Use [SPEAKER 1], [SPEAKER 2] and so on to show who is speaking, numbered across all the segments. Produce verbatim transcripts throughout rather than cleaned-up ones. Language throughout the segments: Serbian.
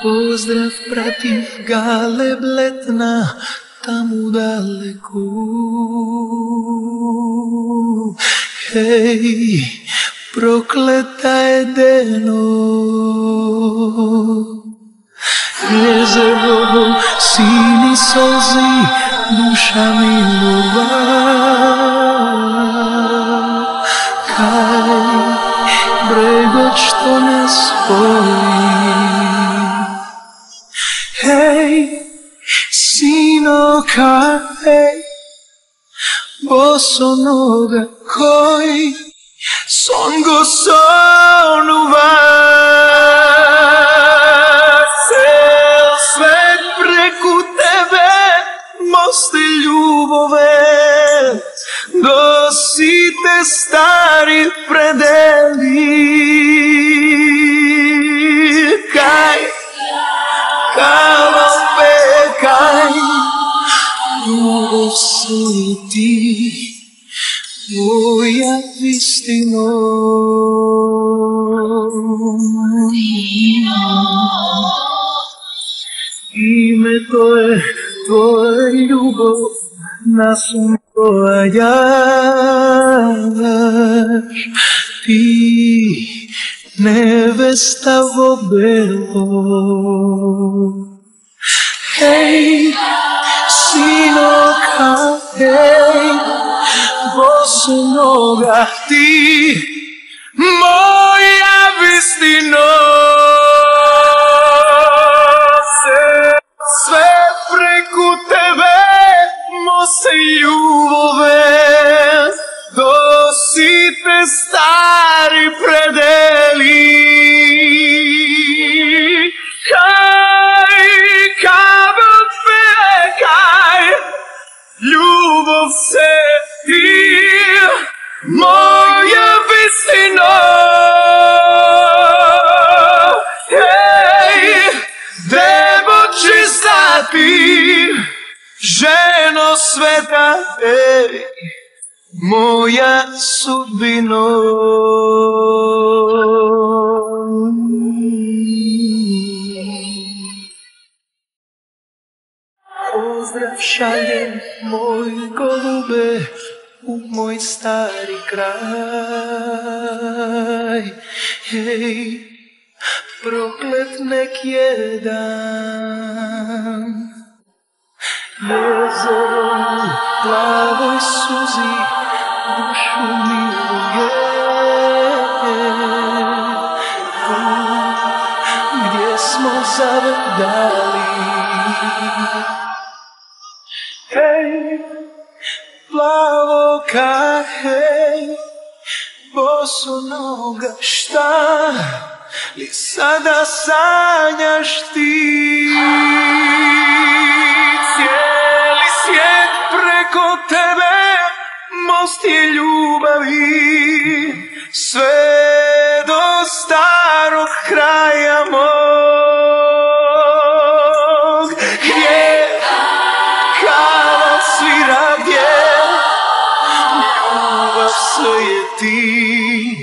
[SPEAKER 1] Pozdrav pratim galeb letna tamo daleko. Hej, prokleta je deno, jezero, sini solzi, duša milova. Kaj bregot što nas spoji. Hej, sino, kaj bosonoga koji songo sonuva. Cel svet preku tebe mosti ljubove, dosite stari predeli. Kaj, kava pekaj, ljubav si ti, moja istino. Ime to je tvoja ljubav, nas upojaš ti, nevesta vobelo. Hej, sino, hej, bosonoga ti, moja istino. Sve preko tebe moste ljubove, dosite stari predeli. Kaj, kabel pekaj, ljubov se ti, moja istino. Hej, devojčica ti, ženo sveta, ej, moja sudbino. Pozdrav šaljem, moj golube, u moj stari kraj. Hej, proklet nek je dan, jezero u plavoj suzi dušu miluje. Tu gdje smo zavedali. Hej, plavoka, hej, bosonoga, šta li sada sanjaš ti? Cijeli svijet preko tebe most je ljubavi, sve do starog kraja mog. Gdje kava svira, gdje ljubav sve je ti,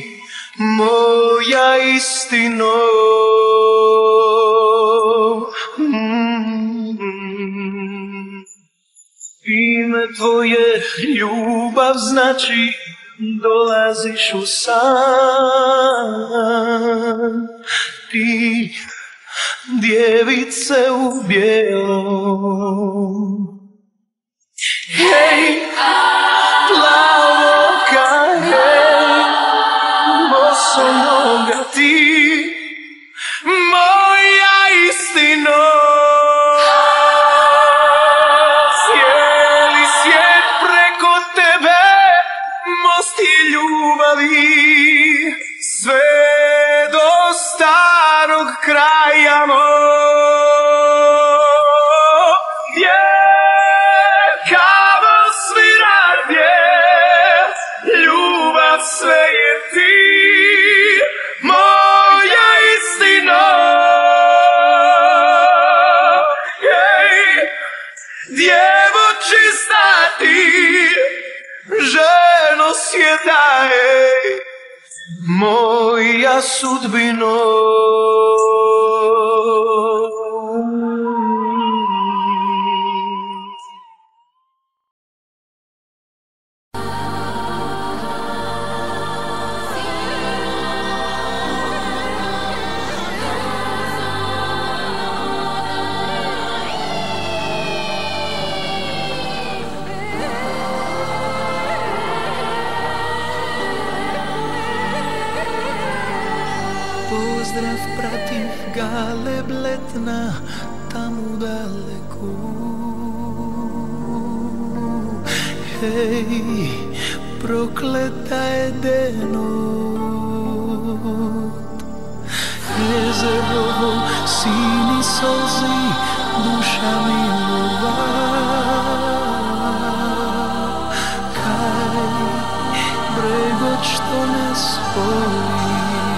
[SPEAKER 1] moja istino. Ime tvoje ljubav znači dolaziš u san. Ti, djevice u bijelom. Hej, plavoka, hej, bosonoga ti, moja istino. Cijeli svijet preko tebe most je ljubavi, sve do starog kraja mog. Gdje kava svira, gdje ljubav sve je ti, moja istino. Hej, djevojčica ti, ženo svijeta, ej, moja sudbino.
[SPEAKER 2] pozdrav prativ ga lebletna tamu daleku. Hej, prokleta je denot, jezerovo sini solzi, duša milova. Kaj bregoč to ne spoji.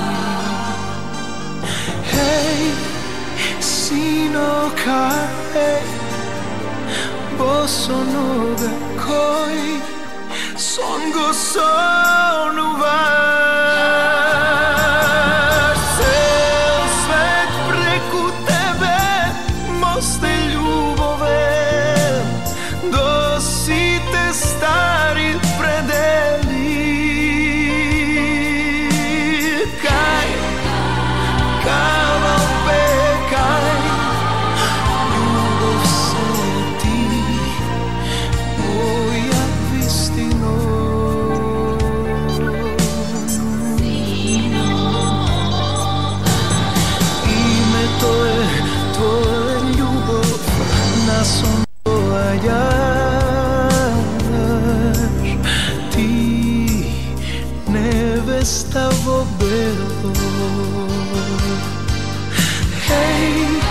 [SPEAKER 2] Hej, sino, kaj bosonoga koji son go sonuvaš. Cel svet preku tebe moste ljubove, dosite stari predeli. Kaj, kaval pekaj, ljubov se ti moja vistino. Ime to je tvoja ljubov, nas odvajaš, ti nevesta vo belo. Hej,